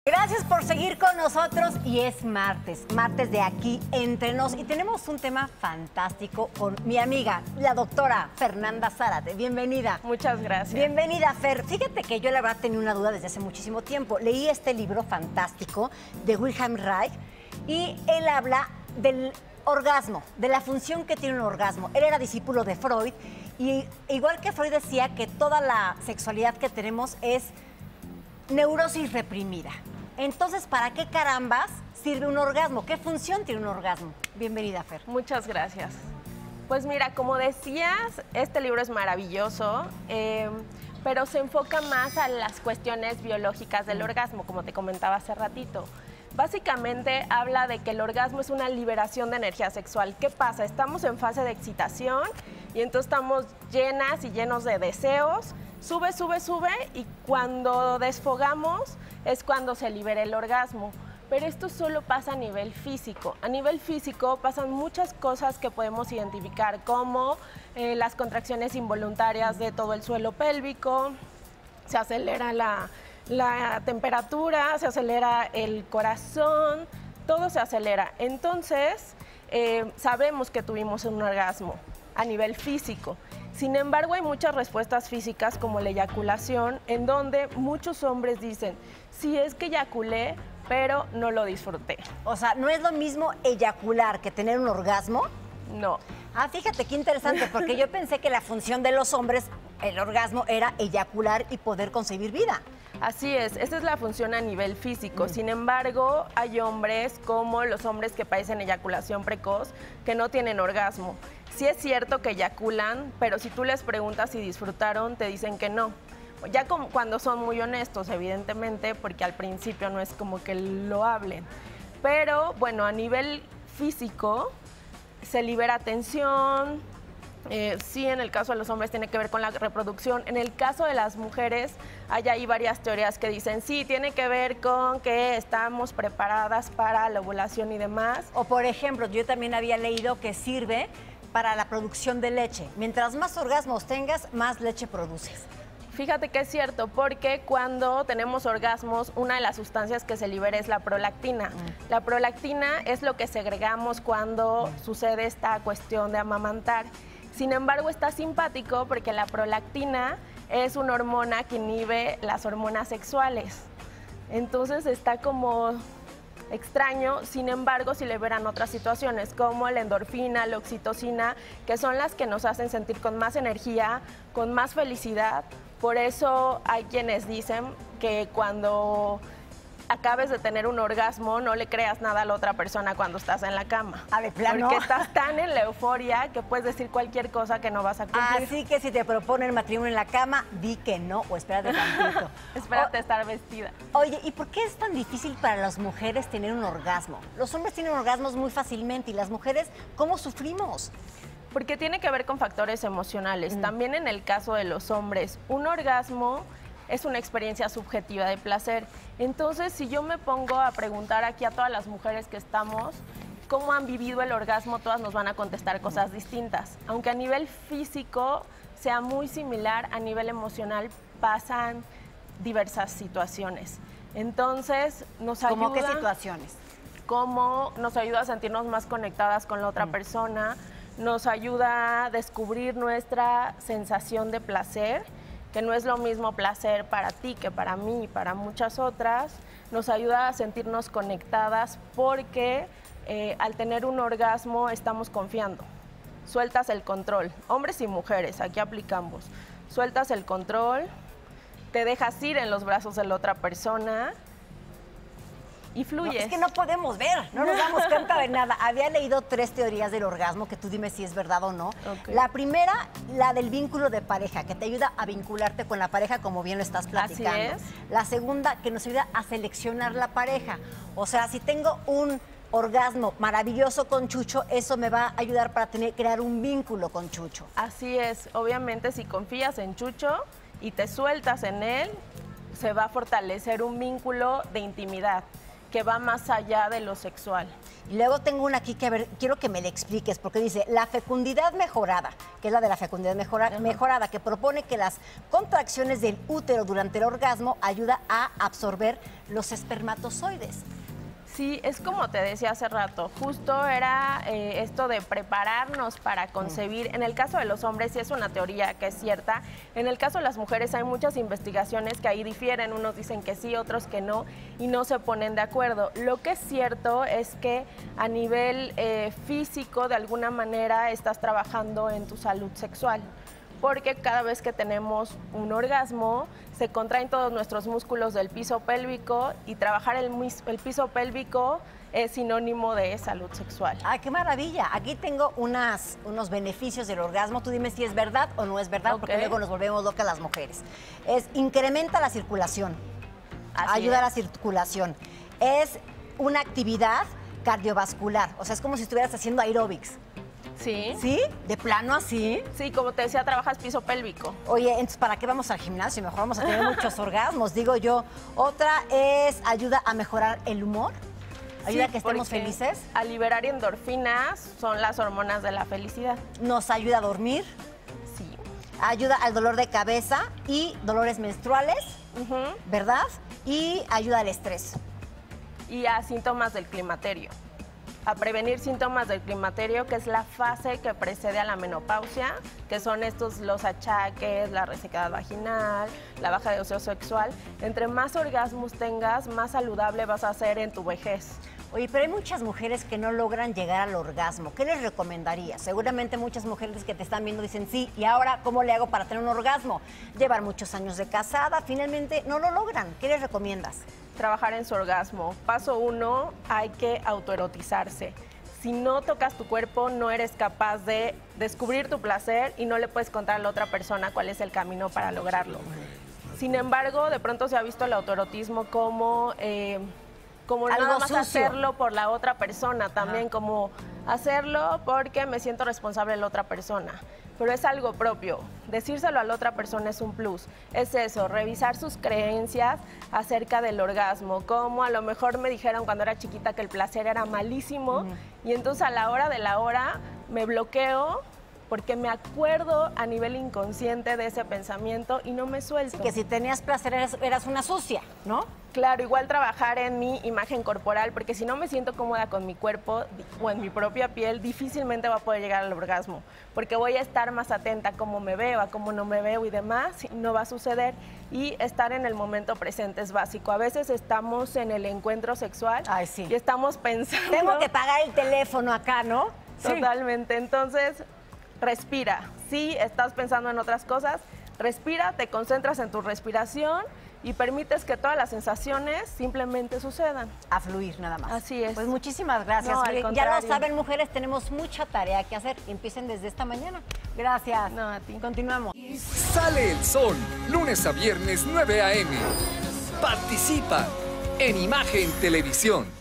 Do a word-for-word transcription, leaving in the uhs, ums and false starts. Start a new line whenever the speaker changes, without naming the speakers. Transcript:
Gracias por seguir con nosotros y es martes, martes de Aquí Entre Nos y tenemos un tema fantástico con mi amiga, la doctora Fernanda Zárate. Bienvenida.
Muchas gracias.
Bienvenida, Fer. Fíjate que yo la verdad tenía una duda desde hace muchísimo tiempo. Leí este libro fantástico de Wilhelm Reich y él habla del orgasmo, de la función que tiene un orgasmo. Él era discípulo de Freud y igual que Freud decía que toda la sexualidad que tenemos es neurosis reprimida. Entonces, ¿para qué carambas sirve un orgasmo? ¿Qué función tiene un orgasmo? Bienvenida, Fer.
Muchas gracias. Pues mira, como decías, este libro es maravilloso, eh, pero se enfoca más a las cuestiones biológicas del orgasmo, como te comentaba hace ratito. Básicamente habla de que el orgasmo es una liberación de energía sexual. ¿Qué pasa? Estamos en fase de excitación y entonces estamos llenas y llenos de deseos. Sube, sube, sube y cuando desfogamos es cuando se libera el orgasmo. Pero esto solo pasa a nivel físico. A nivel físico pasan muchas cosas que podemos identificar, como eh, las contracciones involuntarias de todo el suelo pélvico, se acelera la, la temperatura, se acelera el corazón, todo se acelera. Entonces, eh, sabemos que tuvimos un orgasmo a nivel físico. Sin embargo, hay muchas respuestas físicas como la eyaculación, en donde muchos hombres dicen, sí, es que eyaculé, pero no lo disfruté.
O sea, ¿no es lo mismo eyacular que tener un orgasmo?
No.
Ah, fíjate qué interesante, porque yo pensé que la función de los hombres, el orgasmo, era eyacular y poder concebir vida.
Así es, esa es la función a nivel físico. Mm. Sin embargo, hay hombres como los hombres que padecen eyaculación precoz que no tienen orgasmo. Sí es cierto que eyaculan, pero si tú les preguntas si disfrutaron, te dicen que no. Ya como cuando son muy honestos, evidentemente, porque al principio no es como que lo hablen. Pero bueno, a nivel físico se libera tensión. Eh, sí, en el caso de los hombres tiene que ver con la reproducción. En el caso de las mujeres hay ahí varias teorías que dicen sí, tiene que ver con que estamos preparadas para la ovulación y demás.
O por ejemplo, yo también había leído que sirve para la producción de leche. Mientras más orgasmos tengas, más leche produces.
Fíjate que es cierto, porque cuando tenemos orgasmos, una de las sustancias que se libera es la prolactina. Mm. La prolactina es lo que segregamos cuando mm. sucede esta cuestión de amamantar. Sin embargo, está simpático porque la prolactina es una hormona que inhibe las hormonas sexuales. Entonces está como extraño, sin embargo, si liberan otras situaciones como la endorfina, la oxitocina, que son las que nos hacen sentir con más energía, con más felicidad. Por eso hay quienes dicen que cuando acabes de tener un orgasmo, no le creas nada a la otra persona cuando estás en la cama.
¿A de plano?
Porque estás tan en la euforia que puedes decir cualquier cosa que no vas a cumplir.
Así que si te proponen matrimonio en la cama, di que no o espérate tantito.
Espérate o, estar vestida.
Oye, ¿y por qué es tan difícil para las mujeres tener un orgasmo? Los hombres tienen orgasmos muy fácilmente y las mujeres, ¿cómo sufrimos?
Porque tiene que ver con factores emocionales. Mm. También en el caso de los hombres, un orgasmo es una experiencia subjetiva de placer. Entonces, si yo me pongo a preguntar aquí a todas las mujeres que estamos cómo han vivido el orgasmo, todas nos van a contestar cosas distintas. Aunque a nivel físico sea muy similar, a nivel emocional pasan diversas situaciones. Entonces, nos ayuda...
¿Cómo qué situaciones?
Cómo nos ayuda a sentirnos más conectadas con la otra mm. persona, nos ayuda a descubrir nuestra sensación de placer, que no es lo mismo placer para ti que para mí y para muchas otras. Nos ayuda a sentirnos conectadas porque eh, al tener un orgasmo estamos confiando. Sueltas el control, hombres y mujeres, aquí aplicamos. Sueltas el control, te dejas ir en los brazos de la otra persona y fluyes.
No, es que no podemos ver, no nos damos cuenta de nada. Había leído tres teorías del orgasmo, que tú dime si es verdad o no. Okay. La primera, la del vínculo de pareja, que te ayuda a vincularte con la pareja, como bien lo estás platicando.
Así es.
La segunda, que nos ayuda a seleccionar la pareja. O sea, si tengo un orgasmo maravilloso con Chucho, eso me va a ayudar para tener, crear un vínculo con Chucho.
Así es. Obviamente, si confías en Chucho y te sueltas en él, se va a fortalecer un vínculo de intimidad. que va más allá de lo sexual.
Y luego tengo una aquí que, a ver, quiero que me la expliques, porque dice, la fecundidad mejorada, que es la de la fecundidad mejora, mejorada, que propone que las contracciones del útero durante el orgasmo ayuda a absorber los espermatozoides.
Sí, es como te decía hace rato, justo era eh, esto de prepararnos para concebir. En el caso de los hombres sí es una teoría que es cierta. En el caso de las mujeres hay muchas investigaciones que ahí difieren. Unos dicen que sí, otros que no, y no se ponen de acuerdo. Lo que es cierto es que a nivel eh, físico, de alguna manera, estás trabajando en tu salud sexual. Porque cada vez que tenemos un orgasmo, se contraen todos nuestros músculos del piso pélvico y trabajar el, el piso pélvico es sinónimo de salud sexual.
¡Ay, qué maravilla! Aquí tengo unas, unos beneficios del orgasmo. Tú dime si es verdad o no es verdad, okay, porque luego nos volvemos locas las mujeres. Es, incrementa la circulación, Así ayuda es. a la circulación. Es una actividad cardiovascular, o sea, es como si estuvieras haciendo aeróbics.
Sí.
¿Sí? ¿De plano así?
Sí, como te decía, trabajas piso pélvico.
Oye, entonces, ¿para qué vamos al gimnasio? Mejor vamos a tener muchos orgasmos, digo yo. Otra es, ayuda a mejorar el humor. Ayuda sí, a que estemos felices.
A liberar endorfinas, son las hormonas de la felicidad.
Nos ayuda a dormir.
Sí.
Ayuda al dolor de cabeza y dolores menstruales, uh-huh, ¿verdad? Y ayuda al estrés.
Y a síntomas del climaterio. A prevenir síntomas del climaterio, que es la fase que precede a la menopausia, que son estos los achaques, la resequedad vaginal, la baja de deseo sexual. Entre más orgasmos tengas, más saludable vas a ser en tu vejez.
Oye, pero hay muchas mujeres que no logran llegar al orgasmo. ¿Qué les recomendarías? Seguramente muchas mujeres que te están viendo dicen, sí, ¿y ahora cómo le hago para tener un orgasmo? Llevar muchos años de casada, finalmente no lo logran. ¿Qué les recomiendas?
Trabajar en su orgasmo. Paso uno, hay que autoerotizarse. Si no tocas tu cuerpo, no eres capaz de descubrir tu placer y no le puedes contar a la otra persona cuál es el camino para lograrlo. Sin embargo, de pronto se ha visto el autoerotismo como... Eh, como
Algo
nada más
sucio.
hacerlo por la otra persona, también
Ajá.
como hacerlo porque me siento responsable de la otra persona. Pero es algo propio. Decírselo a la otra persona es un plus. Es eso, revisar sus creencias acerca del orgasmo. Como a lo mejor me dijeron cuando era chiquita que el placer era malísimo, uh-huh, y entonces a la hora de la hora me bloqueo porque me acuerdo a nivel inconsciente de ese pensamiento y no me suelto.
Sí, que si tenías placer eras, eras una sucia, ¿no?
Claro, igual trabajar en mi imagen corporal, porque si no me siento cómoda con mi cuerpo o en mi propia piel, difícilmente va a poder llegar al orgasmo, porque voy a estar más atenta a cómo me veo, a cómo no me veo y demás, y no va a suceder. Y estar en el momento presente es básico. A veces estamos en el encuentro sexual.
Ay, sí.
Y estamos pensando...
Tengo que pagar el teléfono acá, ¿no?
Totalmente. Sí. Entonces, respira. Si estás pensando en otras cosas, respira, te concentras en tu respiración y permites que todas las sensaciones simplemente sucedan.
A fluir nada más.
Así es.
Pues muchísimas gracias.
No, al
ya lo saben, mujeres, tenemos mucha tarea que hacer. Empiecen desde esta mañana. Gracias.
No, a ti.
Continuamos.
Sale el sol, lunes a viernes, nueve a eme. Participa en Imagen Televisión.